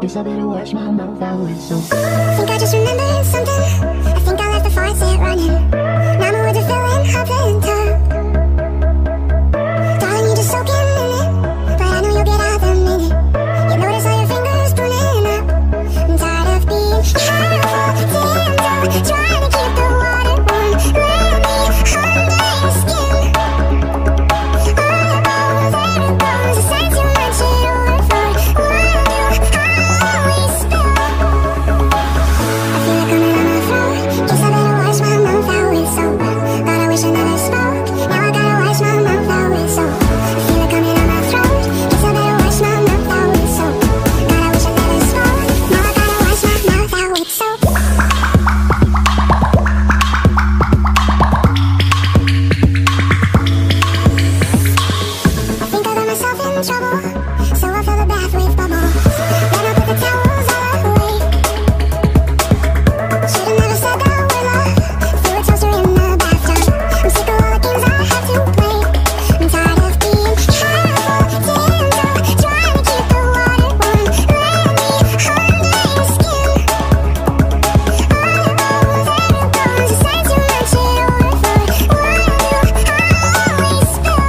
guess I better wash my mouth out with soap. Think I just remembered something. I think I left the faucet running. Now my words are filling up the tub. Darling, you just soak in it, but I know you'll get out the minute you notice all your fingers burning up. I'm tired of being careful, tender, trying to keep the water warm. Let me under your skin. All your bones, every bones, the sense you mention it overflow. Why do I always spill? I feel it coming on my throat. Guess I better wash my mouth out with soap. God, I wish I never spoke. Now I gotta wash my mouth out with soap. I feel it coming on my throat. Guess I better wash my mouth out with soap. God, I wish I never spoke. Now I gotta wash my mouth out with soap. I think I got myself in trouble, so I fill the bath with bubbles. Then I put the towels all away. Should've never said that we're love. Threw a toaster in the bathtub. I'm sick of all the games I have to play. I'm tired of being careful, tender, trying to keep the water warm. Let me under your skin. All your bones, every bones, the sense you mention it overflow. Why do I always spill?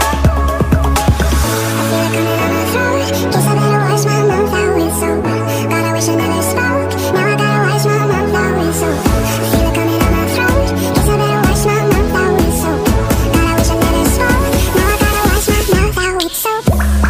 I feel it coming on my throat. Guess I better wash my mouth out with soap. God, I wish I never spoke. Now I gotta wash my mouth out with soap. I feel it coming on my throat. Guess I better wash my mouth out with soap. God, I wish I never spoke. Now I gotta wash my mouth out with soap.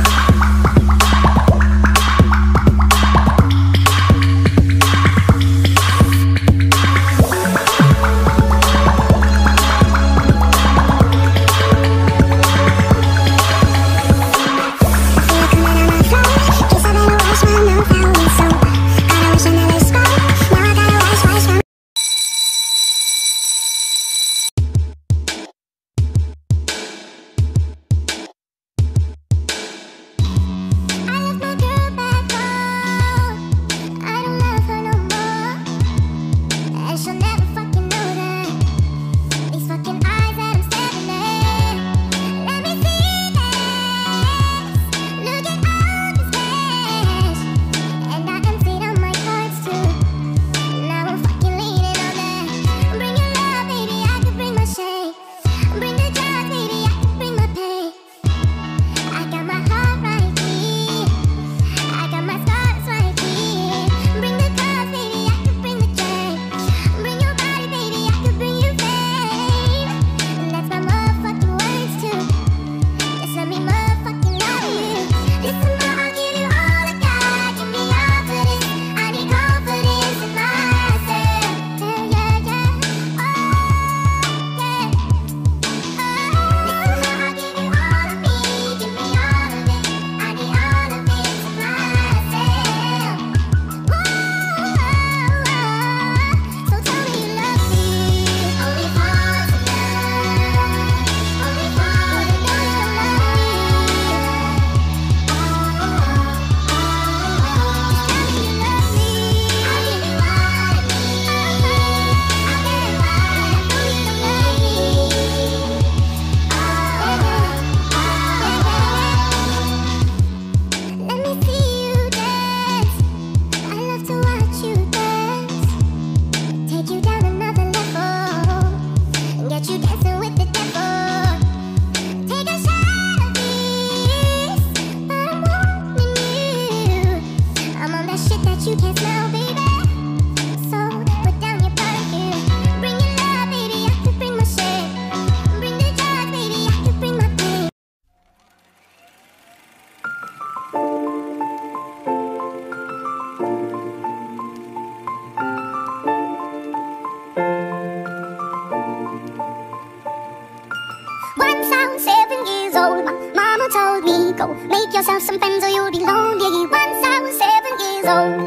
Once I was 7 years old, my mama told me, go make yourself some friends or you'll be lonely. Once I was 7 years old.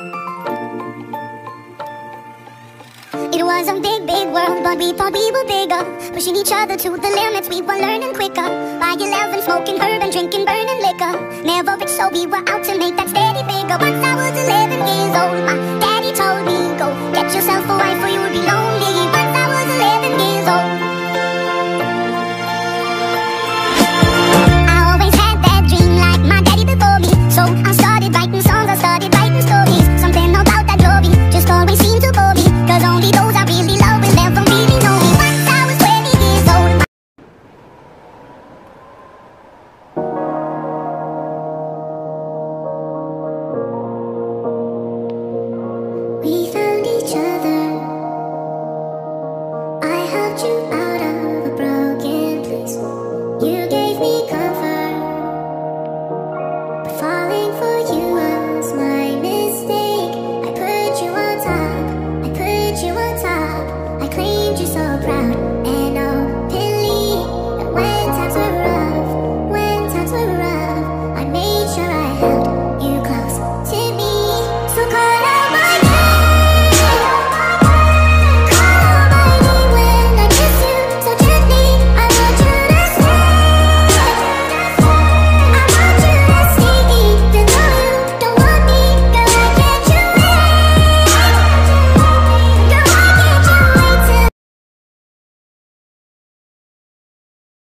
It was a big, big world, but we thought we were bigger, pushing each other to the limits, we were learning quicker. By 11, smoking herb and drinking burning liquor. Never rich, so we were out to make that steady figure. Once I was 11 years old, my daddy told me, go get yourself a wife or